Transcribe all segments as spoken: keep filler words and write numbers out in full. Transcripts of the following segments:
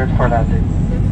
cleared for landing.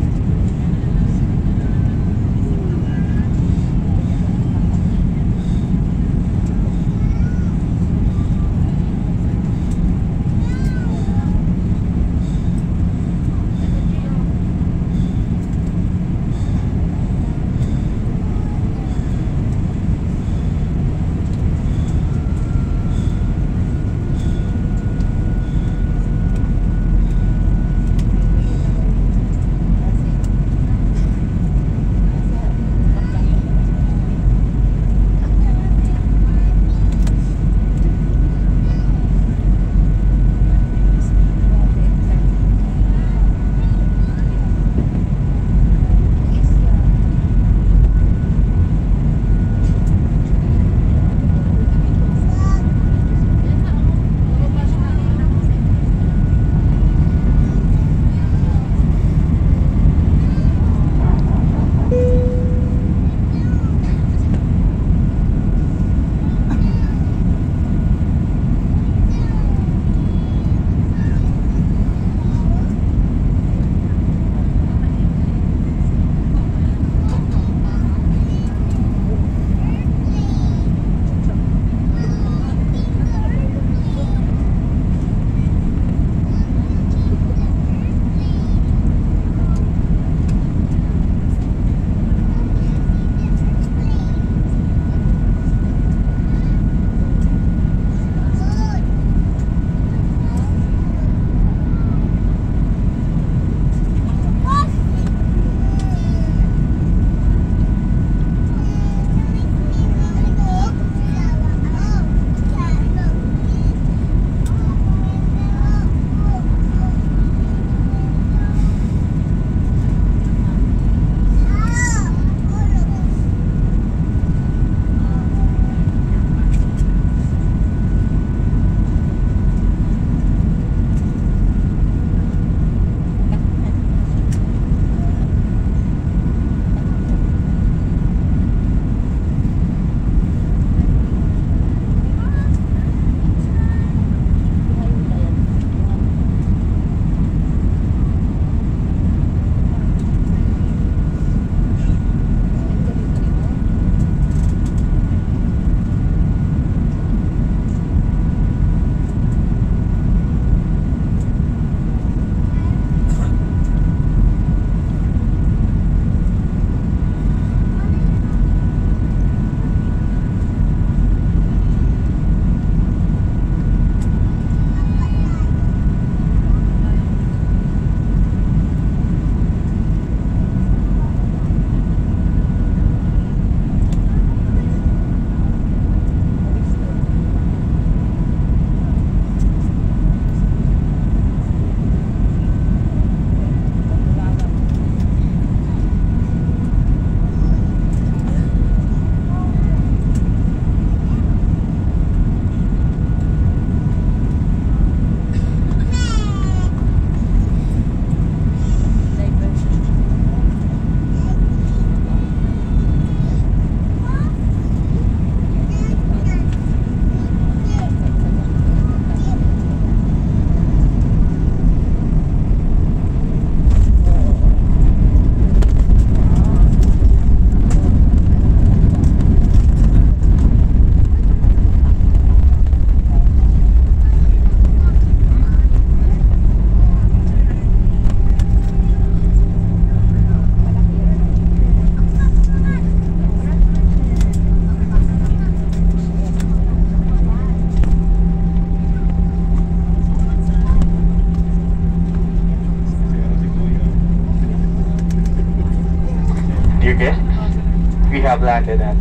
have landed at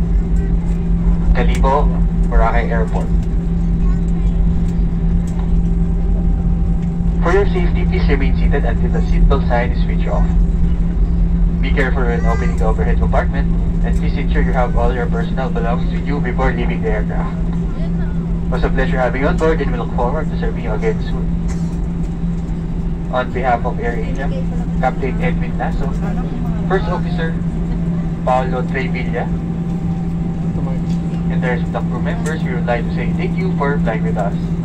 Calibo, Boracay Airport. For your safety, please remain seated until the seatbelt sign is switched off. Be careful when opening the overhead compartment, and please ensure you have all your personal belongings with you before leaving the aircraft. It was a pleasure having you on board, and we look forward to serving you again soon. On behalf of AirAsia, Captain Edwin Naso, First Officer Paolo Trevilla, and the rest of the crew members, we would like to say thank you for flying with us.